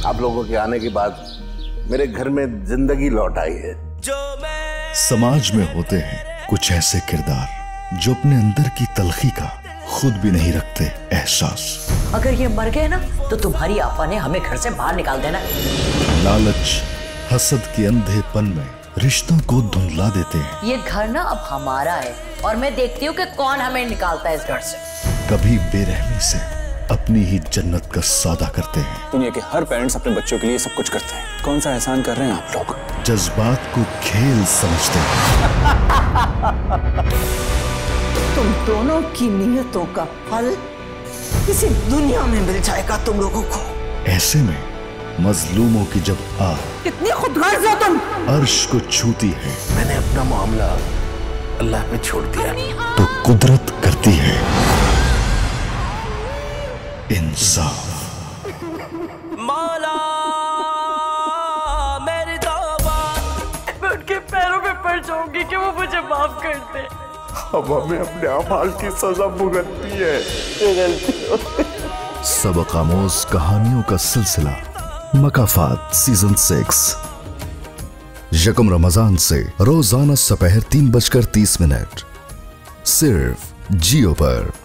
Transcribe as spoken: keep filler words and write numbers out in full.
आप लोगों के आने के बाद मेरे घर में जिंदगी लौट आई है। समाज में होते हैं कुछ ऐसे किरदार जो अपने अंदर की तलखी का खुद भी नहीं रखते एहसास। अगर ये मर गए ना तो तुम्हारी आपा ने हमें घर से बाहर निकाल देना। लालच, हसद के अंधेपन में रिश्तों को धुंधला देते हैं। ये घर ना अब हमारा है और मैं देखती हूँ कि कौन हमें निकालता है इस घर से। कभी बेरहमी से अपनी ही जन्नत का सौदा करते हैं। दुनिया के हर पेरेंट्स अपने बच्चों के लिए सब कुछ करते हैं। कौन सा एहसान कर रहे हैं आप लोग? जज्बात को खेल समझते हैं। तुम दोनों की नियतों का फल इसी दुनिया में मिल जाएगा तुम लोगों को। ऐसे में मजलूमों की जब आह कितनी खुदगर्ज हो तुम। अर्श को छूती है, मैंने अपना मामला अल्लाह पे छोड़ दिया तो कुदरत करती है इंसाफ। मौला मेरी तौबा, मैं उनके पैरों पे पड़ जाऊंगी कि वो मुझे माफ कर दे। अब हमें अपने अमाल की सजा भुगतनी है। सबक आमोज कहानियों का सिलसिला मकाफात सीजन सिक्स यकम रमजान से रोजाना दोपहर तीन बजकर तीस मिनट सिर्फ जियो पर।